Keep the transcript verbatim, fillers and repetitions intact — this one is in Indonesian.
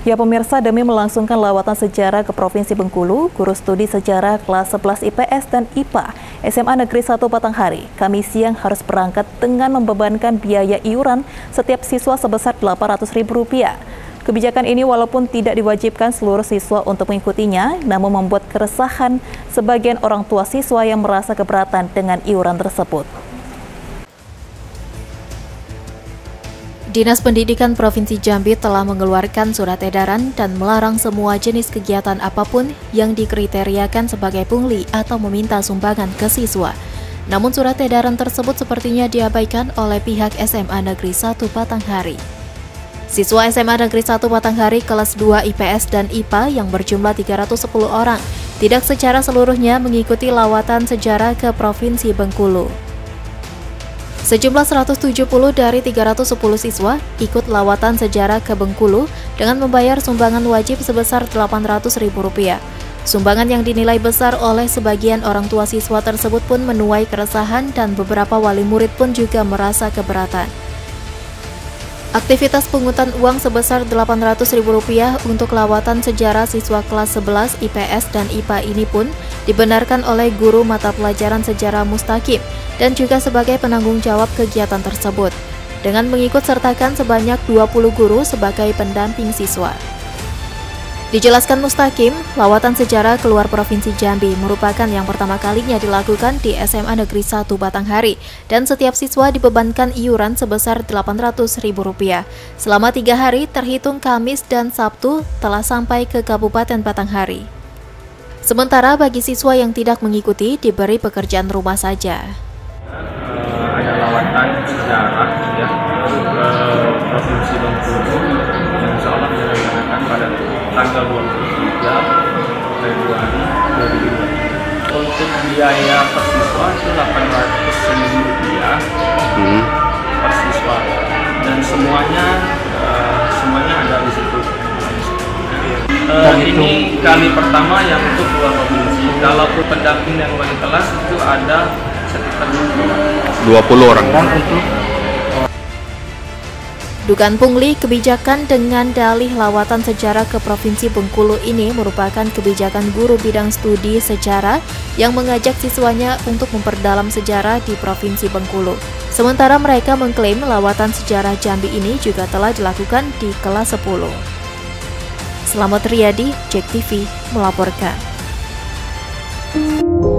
Ya pemirsa, demi melangsungkan lawatan sejarah ke Provinsi Bengkulu, guru studi sejarah kelas sebelas I P S dan I P A S M A Negeri satu Batanghari, Kamis siang harus berangkat dengan membebankan biaya iuran setiap siswa sebesar delapan ratus ribu rupiah. Kebijakan ini walaupun tidak diwajibkan seluruh siswa untuk mengikutinya, namun membuat keresahan sebagian orang tua siswa yang merasa keberatan dengan iuran tersebut. Dinas Pendidikan Provinsi Jambi telah mengeluarkan surat edaran dan melarang semua jenis kegiatan apapun yang dikriteriakan sebagai pungli atau meminta sumbangan ke siswa. Namun surat edaran tersebut sepertinya diabaikan oleh pihak S M A Negeri satu Batanghari. Siswa S M A Negeri satu Batanghari kelas dua I P S dan I P A yang berjumlah tiga ratus sepuluh orang tidak secara seluruhnya mengikuti lawatan sejarah ke Provinsi Bengkulu. Sejumlah seratus tujuh puluh dari tiga ratus sepuluh siswa ikut lawatan sejarah ke Bengkulu dengan membayar sumbangan wajib sebesar delapan ratus ribu rupiah. Sumbangan yang dinilai besar oleh sebagian orang tua siswa tersebut pun menuai keresahan dan beberapa wali murid pun juga merasa keberatan. Aktivitas pungutan uang sebesar delapan ratus ribu rupiah untuk lawatan sejarah siswa kelas sebelas I P S dan I P A ini pun dibenarkan oleh guru mata pelajaran sejarah Mustaqim dan juga sebagai penanggung jawab kegiatan tersebut, dengan mengikut sertakan sebanyak dua puluh guru sebagai pendamping siswa. Dijelaskan Mustaqim, lawatan sejarah keluar Provinsi Jambi merupakan yang pertama kalinya dilakukan di S M A Negeri satu Batanghari dan setiap siswa dibebankan iuran sebesar delapan ratus ribu rupiah. Selama tiga hari terhitung Kamis dan Sabtu telah sampai ke Kabupaten Batanghari. Sementara bagi siswa yang tidak mengikuti diberi pekerjaan rumah saja. Ada lawatan sejarah ya ke Provinsi Bengkulu yang insya Allah dilaksanakan pada tanggal dua puluh tiga Februari dua ribu dua puluh tiga. Untuk biaya per siswa itu delapan ratus ribu rupiah hmm. per siswa dan semuanya uh, semuanya ada di situ. Uh, ini kali pertama yang untuk luar provinsi. Kalau pendamping dan wali kelas itu ada sekitar dua puluh orang. Dugaan pungli kebijakan dengan dalih lawatan sejarah ke Provinsi Bengkulu ini merupakan kebijakan guru bidang studi sejarah yang mengajak siswanya untuk memperdalam sejarah di Provinsi Bengkulu. Sementara mereka mengklaim lawatan sejarah Jambi ini juga telah dilakukan di kelas sepuluh. Selamat Riyadi, Jek T V melaporkan.